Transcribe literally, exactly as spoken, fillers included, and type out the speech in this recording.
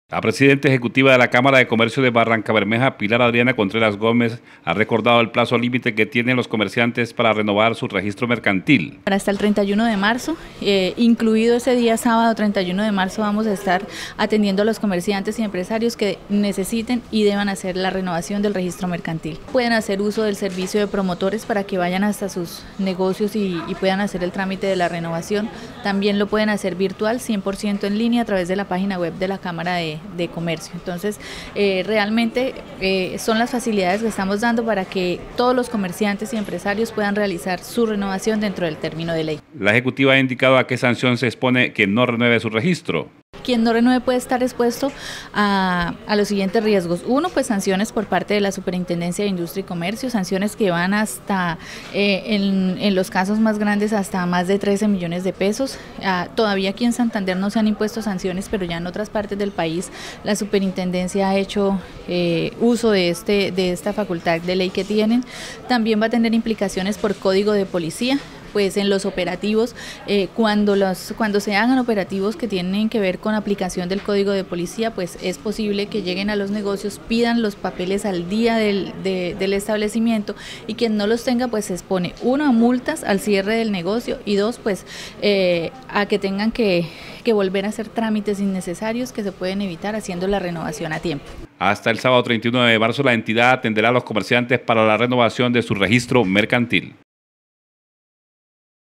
La presidenta ejecutiva de la Cámara de Comercio de Barrancabermeja, Pilar Adriana Contreras Gómez, ha recordado el plazo límite que tienen los comerciantes para renovar su registro mercantil. Hasta el treinta y uno de marzo, eh, incluido ese día sábado treinta y uno de marzo, vamos a estar atendiendo a los comerciantes y empresarios que necesiten y deban hacer la renovación del registro mercantil. Pueden hacer uso del servicio de promotores para que vayan hasta sus negocios y, y puedan hacer el trámite de la renovación. También lo pueden hacer virtual, cien por ciento en línea a través de la página web de la Cámara de de Comercio. Entonces, eh, realmente eh, son las facilidades que estamos dando para que todos los comerciantes y empresarios puedan realizar su renovación dentro del término de ley. La ejecutiva ha indicado a qué sanción se expone quien no renueve su registro. Quien no renueve puede estar expuesto a, a los siguientes riesgos. Uno, pues sanciones por parte de la Superintendencia de Industria y Comercio, sanciones que van hasta, eh, en, en los casos más grandes, hasta más de trece millones de pesos. Ah, todavía aquí en Santander no se han impuesto sanciones, pero ya en otras partes del país la Superintendencia ha hecho eh, uso de, este, de esta facultad de ley que tienen. También va a tener implicaciones por código de policía. Pues en los operativos, eh, cuando, los, cuando se hagan operativos que tienen que ver con aplicación del código de policía, pues es posible que lleguen a los negocios, pidan los papeles al día del, de, del establecimiento, y quien no los tenga pues se expone, uno, a multas al cierre del negocio, y dos, pues eh, a que tengan que, que volver a hacer trámites innecesarios que se pueden evitar haciendo la renovación a tiempo. Hasta el sábado treinta y uno de marzo la entidad atenderá a los comerciantes para la renovación de su registro mercantil.